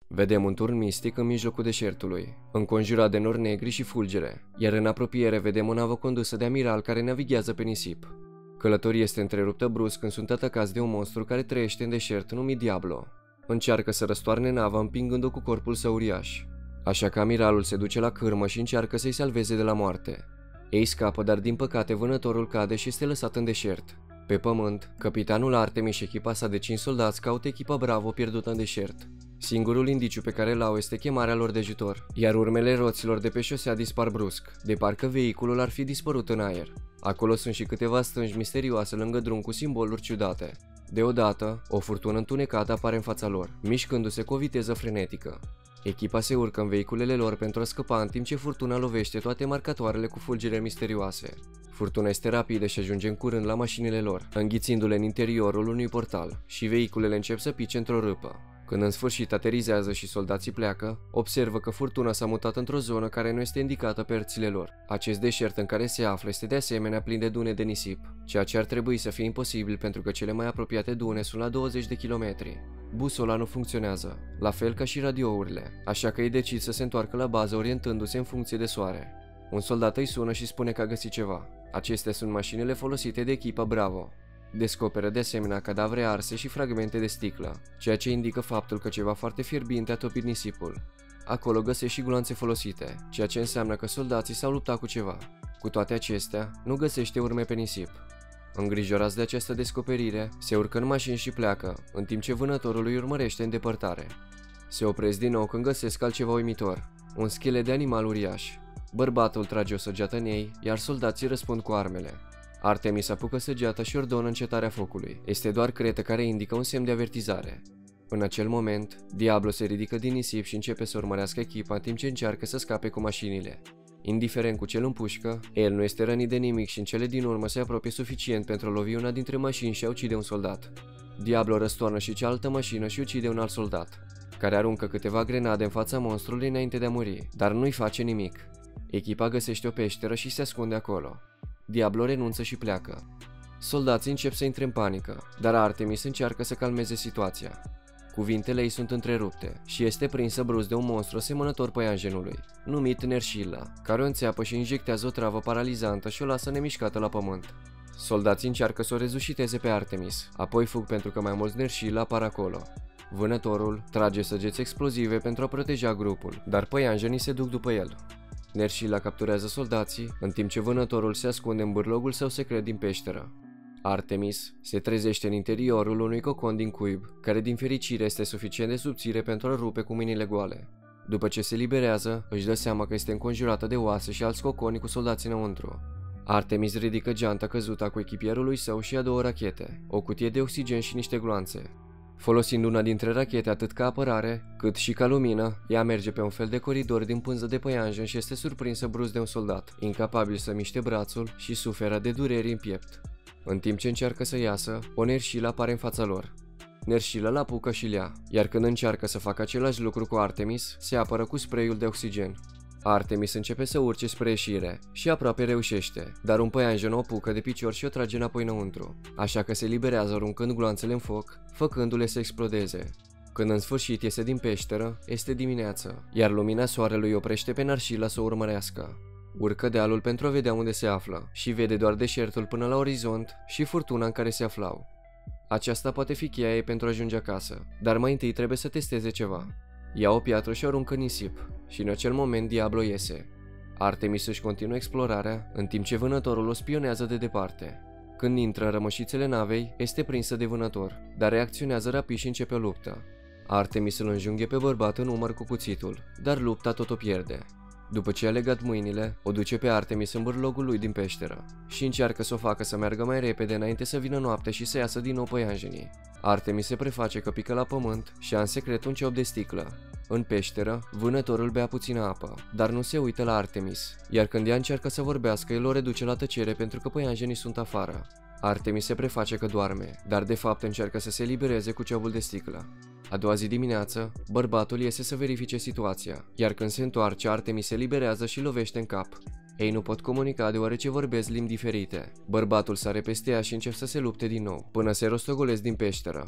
Vedem un turn mistic în mijlocul deșertului, înconjurat de nori negri și fulgere, iar în apropiere vedem o navă condusă de amiral care navighează pe nisip. Călătoria este întreruptă brusc când sunt atacați de un monstru care trăiește în deșert numit Diablo. Încearcă să răstoarne nava împingând-o cu corpul său uriaș. Așa că amiralul se duce la cârmă și încearcă să-i salveze de la moarte. Ei scapă, dar din păcate vânătorul cade și este lăsat în deșert. Pe pământ, capitanul Artemis și echipa sa de 5 soldați caută echipa Bravo pierdută în deșert. Singurul indiciu pe care îl au este chemarea lor de ajutor, iar urmele roților de pe șosea dispar brusc, de parcă vehiculul ar fi dispărut în aer. Acolo sunt și câteva stânci misterioase lângă drum cu simboluri ciudate. Deodată, o furtună întunecată apare în fața lor, mișcându-se cu o viteză frenetică. Echipa se urcă în vehiculele lor pentru a scăpa în timp ce furtuna lovește toate marcatoarele cu fulgere misterioase. Furtuna este rapidă și ajunge în curând la mașinile lor, înghițindu-le în interiorul unui portal, și vehiculele încep să pice într-o râpă. Când în sfârșit aterizează și soldații pleacă, observă că furtuna s-a mutat într-o zonă care nu este indicată pe hărțile lor. Acest deșert în care se află este de asemenea plin de dune de nisip, ceea ce ar trebui să fie imposibil pentru că cele mai apropiate dune sunt la 20 de kilometri. Busola nu funcționează, la fel ca și radiourile, așa că ei decid să se întoarcă la bază orientându-se în funcție de soare. Un soldat îi sună și spune că a găsit ceva. Acestea sunt mașinile folosite de echipa Bravo. Descoperă de asemenea cadavre arse și fragmente de sticlă, ceea ce indică faptul că ceva foarte fierbinte a topit nisipul. Acolo găsește și gloanțe folosite, ceea ce înseamnă că soldații s-au luptat cu ceva. Cu toate acestea, nu găsește urme pe nisip. Îngrijorați de această descoperire, se urcă în mașini și pleacă, în timp ce vânătorul îi urmărește în depărtare. Se opresc din nou când găsesc altceva uimitor, un schelet de animal uriaș. Bărbatul trage o săgeată în ei, iar soldații răspund cu armele. Artemis apucă săgeata și ordonă încetarea focului. Este doar cretă care indică un semn de avertizare. În acel moment, Diablo se ridică din nisip și începe să urmărească echipa în timp ce încearcă să scape cu mașinile. Indiferent cu ce îl împușcă, el nu este rănit de nimic și în cele din urmă se apropie suficient pentru a lovi una dintre mașini și a ucide un soldat. Diablo răstoarnă și cealaltă mașină și ucide un alt soldat, care aruncă câteva grenade în fața monstrului înainte de a muri, dar nu-i face nimic. Echipa găsește o peșteră și se ascunde acolo. Diablo renunță și pleacă. Soldații încep să intre în panică, dar Artemis încearcă să calmeze situația. Cuvintele ei sunt întrerupte și este prinsă brusc de un monstru asemănător păianjenului, numit Nershilla, care o înțeapă și injectează o travă paralizantă și o lasă nemișcată la pământ. Soldații încearcă să o rezușiteze pe Artemis, apoi fug pentru că mai mulți Nershilla apar acolo. Vânătorul trage săgeți explozive pentru a proteja grupul, dar păianjenii se duc după el. Nershilla capturează soldații, în timp ce vânătorul se ascunde în bârlogul său secret din peșteră. Artemis se trezește în interiorul unui cocon din cuib, care din fericire este suficient de subțire pentru a rupe cu mâinile goale. După ce se liberează, își dă seama că este înconjurată de oase și alți coconi cu soldați înăuntru. Artemis ridică geanta căzută cu echipierul lui său și ia 2 rachete, o cutie de oxigen și niște gloanțe. Folosind una dintre rachete atât ca apărare, cât și ca lumină, ea merge pe un fel de coridor din pânză de păianjen și este surprinsă brusc de un soldat, incapabil să miște brațul și suferă de dureri în piept. În timp ce încearcă să iasă, o Nershilla apare în fața lor. Nershilla îl apucă și îl ia, iar când încearcă să facă același lucru cu Artemis, se apără cu spray-ul de oxigen. Artemis începe să urce spre ieșire și aproape reușește, dar un păianjen o apucă de picior și o trage înapoi înăuntru, așa că se liberează aruncând gloanțele în foc, făcându-le să explodeze. Când în sfârșit iese din peșteră, este dimineață, iar lumina soarelui oprește pe Nershilla să o urmărească. Urcă dealul pentru a vedea unde se află și vede doar deșertul până la orizont și furtuna în care se aflau. Aceasta poate fi cheia ei pentru a ajunge acasă, dar mai întâi trebuie să testeze ceva. Ia o piatră și o aruncă în nisip și în acel moment Diablo iese. Artemis își continuă explorarea, în timp ce vânătorul o spionează de departe. Când intră în rămășițele navei, este prinsă de vânător, dar reacționează rapid și începe o luptă. Artemis îl înjunghe pe bărbat în umăr cu cuțitul, dar lupta tot o pierde. După ce a legat mâinile, o duce pe Artemis în bârlogul lui din peșteră și încearcă să o facă să meargă mai repede înainte să vină noapte și să iasă din nou păianjenii. Artemis se preface că pică la pământ și a în secret un ciop de sticlă. În peșteră, vânătorul bea puțină apă, dar nu se uită la Artemis, iar când ea încearcă să vorbească, el o reduce la tăcere pentru că păianjenii sunt afară. Artemis se preface că doarme, dar de fapt încearcă să se elibereze cu ciobul de sticlă. A doua zi dimineață, bărbatul iese să verifice situația, iar când se întoarce, Artemis se eliberează și lovește în cap. Ei nu pot comunica deoarece vorbesc limbi diferite. Bărbatul sare peste ea și încep să se lupte din nou, până se rostogolesc din peșteră.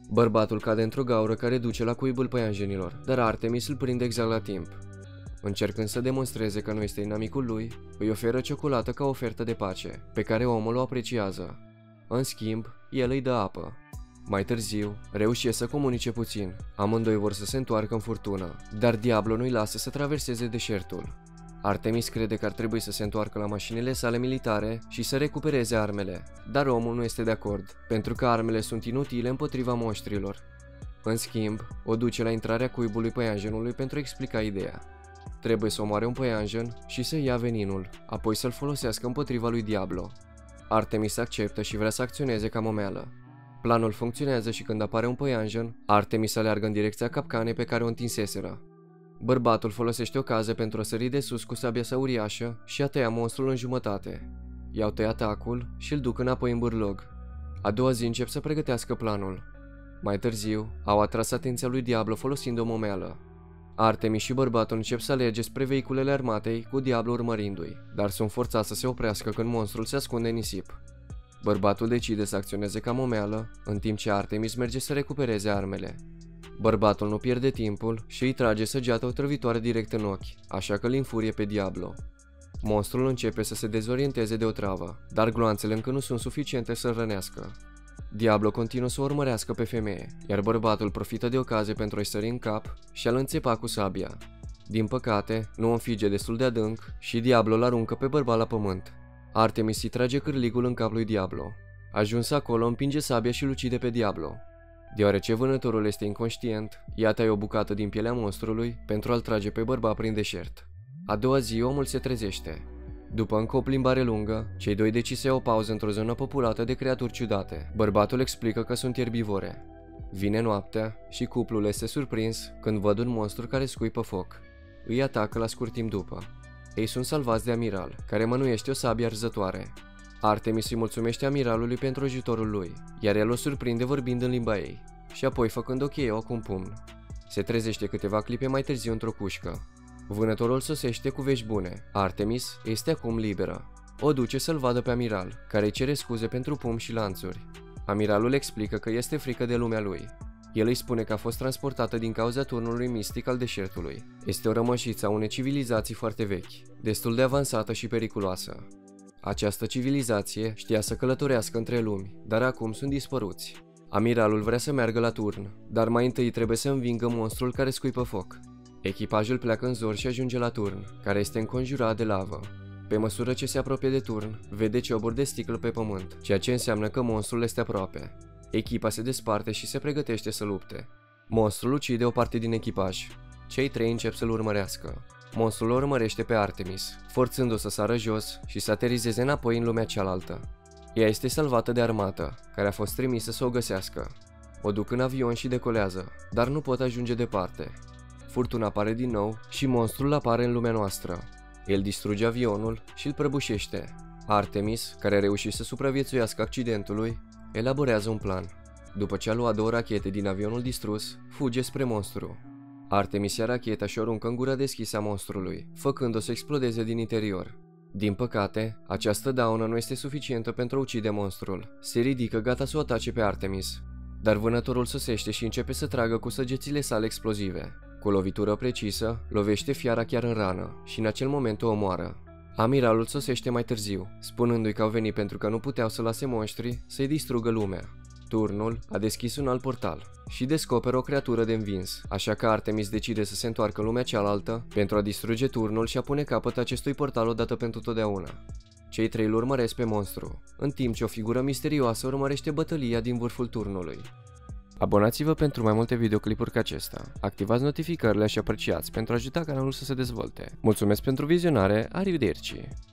Bărbatul cade într-o gaură care duce la cuibul păianjenilor, dar Artemis îl prinde exact la timp. Încercând să demonstreze că nu este inamicul lui, îi oferă ciocolată ca ofertă de pace, pe care omul o apreciază. În schimb, el îi dă apă. Mai târziu, reușesc să comunice puțin. Amândoi vor să se întoarcă în furtună, dar Diablo nu-i lasă să traverseze deșertul. Artemis crede că ar trebui să se întoarcă la mașinile sale militare și să recupereze armele, dar omul nu este de acord, pentru că armele sunt inutile împotriva monștrilor. În schimb, o duce la intrarea cuibului păianjenului pentru a explica ideea. Trebuie să omoare un păianjen și să ia veninul, apoi să-l folosească împotriva lui Diablo. Artemis acceptă și vrea să acționeze ca momeală. Planul funcționează și când apare un păianjen, Artemis aleargă în direcția capcanei pe care o întinseseră. Bărbatul folosește ocazia pentru a sări de sus cu sabia sa uriașă și a tăia monstrul în jumătate. I-au tăiat acul și îl duc înapoi în bârlog. A doua zi încep să pregătească planul. Mai târziu, au atras atenția lui Diablo folosind o momeală. Artemis și bărbatul încep să alerge spre vehiculele armatei, cu Diablo urmărindu-i, dar sunt forțați să se oprească când monstrul se ascunde în nisip. Bărbatul decide să acționeze ca momeală, în timp ce Artemis merge să recupereze armele. Bărbatul nu pierde timpul și îi trage săgeata otrăvitoare direct în ochi, așa că îl înfurie pe Diablo. Monstrul începe să se dezorienteze de otravă, dar gloanțele încă nu sunt suficiente să-l rănească. Diablo continuă să o urmărească pe femeie, iar bărbatul profită de ocazie pentru a-i sări în cap și a-l înțepa cu sabia. Din păcate, nu o înfige destul de adânc și Diablo îl aruncă pe bărbat la pământ. Artemis îi trage cârligul în cap lui Diablo. Ajuns acolo, împinge sabia și îl ucide pe Diablo. Deoarece vânătorul este inconștient, ea taie o bucată din pielea monstrului pentru a-l trage pe bărbat prin deșert. A doua zi, omul se trezește. După încă o plimbare lungă, cei doi decid să iau o pauză într-o zonă populată de creaturi ciudate. Bărbatul explică că sunt erbivore. Vine noaptea și cuplul este surprins când văd un monstru care scuipă foc. Îi atacă la scurt timp după. Ei sunt salvați de amiral, care mânuiește o sabie arzătoare. Artemis îi mulțumește amiralului pentru ajutorul lui, iar el o surprinde vorbind în limba ei, și apoi făcând ochii cu un pumn. Se trezește câteva clipe mai târziu într-o cușcă. Vânătorul sosește cu vești bune. Artemis este acum liberă. O duce să-l vadă pe amiral, care îi cere scuze pentru pumn și lanțuri. Amiralul explică că este frică de lumea lui. El îi spune că a fost transportată din cauza turnului mistic al deșertului. Este o rămășiță a unei civilizații foarte vechi, destul de avansată și periculoasă. Această civilizație știa să călătorească între lumi, dar acum sunt dispăruți. Amiralul vrea să meargă la turn, dar mai întâi trebuie să învingă monstrul care scuipă foc. Echipajul pleacă în zor și ajunge la turn, care este înconjurat de lavă. Pe măsură ce se apropie de turn, vede cioburi de sticlă pe pământ, ceea ce înseamnă că monstrul este aproape. Echipa se desparte și se pregătește să lupte. Monstrul ucide o parte din echipaj. Cei trei încep să-l urmărească. Monstrul o urmărește pe Artemis, forțându-o să sară jos și să aterizeze înapoi în lumea cealaltă. Ea este salvată de armată, care a fost trimisă să o găsească. O duc în avion și decolează, dar nu pot ajunge departe. Furtuna apare din nou și monstrul apare în lumea noastră. El distruge avionul și îl prăbușește. Artemis, care a reușit să supraviețuiască accidentului, elaborează un plan. După ce a luat 2 rachete din avionul distrus, fuge spre monstru. Artemis ia racheta și o aruncă în gura deschisă a monstrului, făcând-o să explodeze din interior. Din păcate, această daună nu este suficientă pentru a ucide monstrul. Se ridică gata să o atace pe Artemis. Dar vânătorul sosește și începe să tragă cu săgețile sale explozive. Cu o lovitură precisă, lovește fiara chiar în rană și în acel moment o omoară. Amiralul sosește mai târziu, spunându-i că au venit pentru că nu puteau să lase monștri să-i distrugă lumea. Turnul a deschis un alt portal și descoperă o creatură de învins, așa că Artemis decide să se întoarcă în lumea cealaltă pentru a distruge turnul și a pune capăt acestui portal odată pentru totdeauna. Cei trei îl urmăresc pe monstru, în timp ce o figură misterioasă urmărește bătălia din vârful turnului. Abonați-vă pentru mai multe videoclipuri ca acesta, activați notificările și apreciați pentru a ajuta canalul să se dezvolte. Mulțumesc pentru vizionare, arrivederci!